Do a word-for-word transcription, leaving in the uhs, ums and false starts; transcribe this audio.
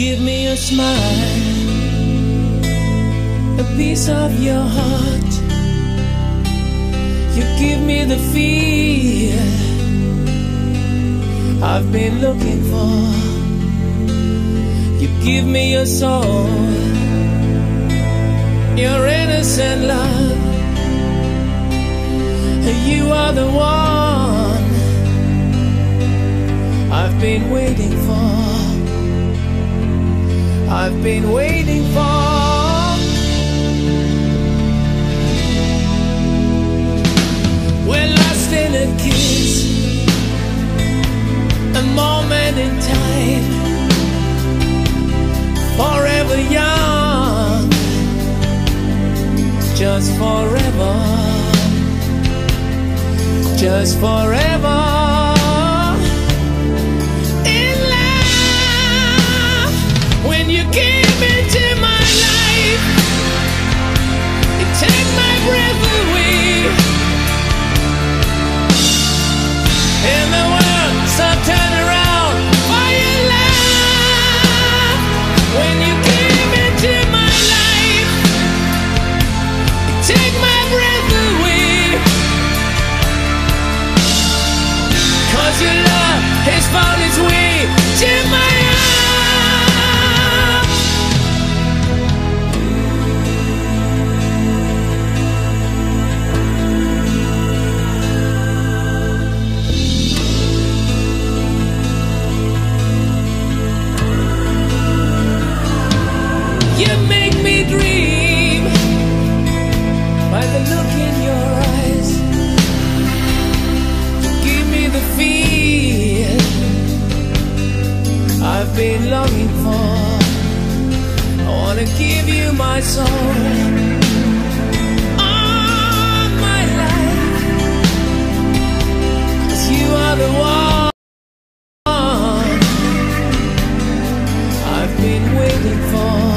give me a smile, a piece of your heart. You give me the feel I've been looking for. You give me your soul, your innocent love. You are the one I've been waiting for. I've been waiting for. We're lost in a kiss, a moment in time, forever young, just forever, just forever. In love, when you came into my life, you take my breath away. In the world, so turn around for your love. When you came into my life, you take my breath away. 'Cause your love has found its way to my heart. You make me dream by the look in your eyes. You give me the feel I've been longing for. I wanna give you my soul, all my life, 'cause you are the one I've been waiting for.